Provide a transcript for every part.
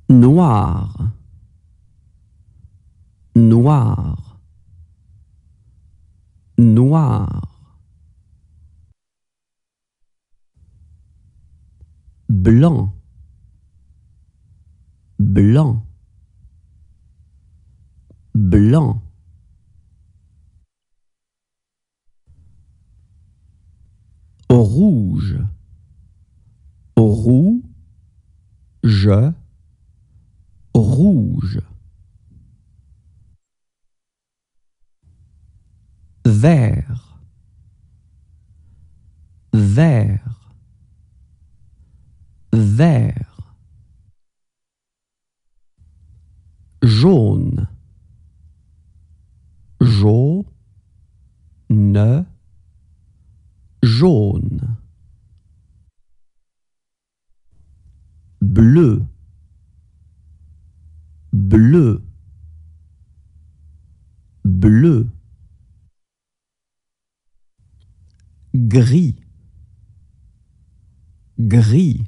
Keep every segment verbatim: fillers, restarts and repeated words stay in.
Noir, noir, noir. Blanc, blanc, blanc. Rouge, rouge, rouge. Vert, vert, vert. Jaune, jaune, jaune. Bleu, bleu, bleu. Gris, gris,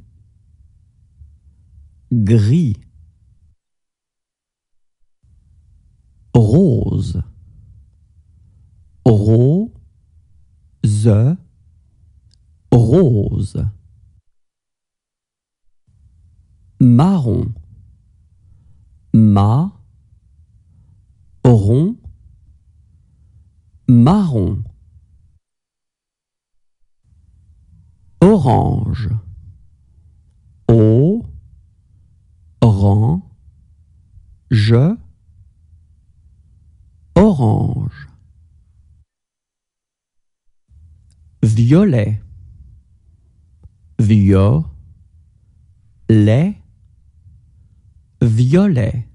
gris. Rose, rose, rose. Marron, ma, rond, marron. Orange, o, ran, je, orange. Violet, violet, violet.